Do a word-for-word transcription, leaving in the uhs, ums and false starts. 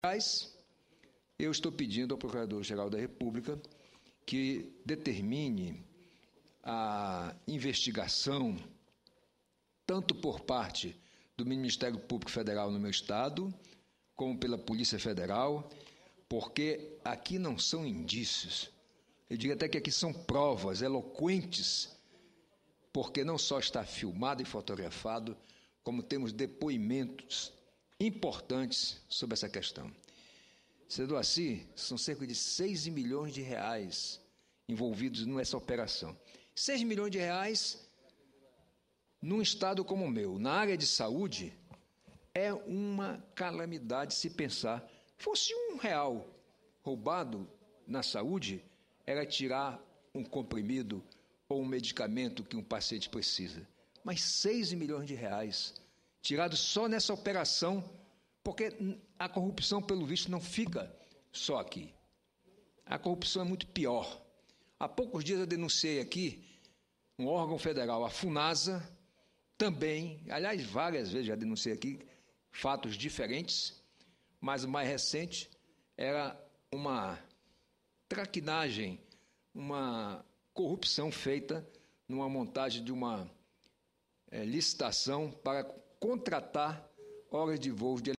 Eu estou pedindo ao Procurador-Geral da República que determine a investigação, tanto por parte do Ministério Público Federal no meu estado, como pela Polícia Federal, porque aqui não são indícios, eu diria até que aqui são provas eloquentes, porque não só está filmado e fotografado, como temos depoimentos importantes sobre essa questão. Sendo assim, são cerca de seis milhões de reais envolvidos nessa operação. seis milhões de reais num estado como o meu, na área de saúde, é uma calamidade se pensar. Fosse um real roubado na saúde, era tirar um comprimido ou um medicamento que um paciente precisa. Mas seis milhões de reais tirados só nessa operação, porque a corrupção, pelo visto, não fica só aqui. A corrupção é muito pior. Há poucos dias eu denunciei aqui um órgão federal, a FUNASA, também, aliás, várias vezes já denunciei aqui fatos diferentes, mas o mais recente era uma traquinagem, uma corrupção feita numa montagem de uma é, licitação para contratar horas de voo de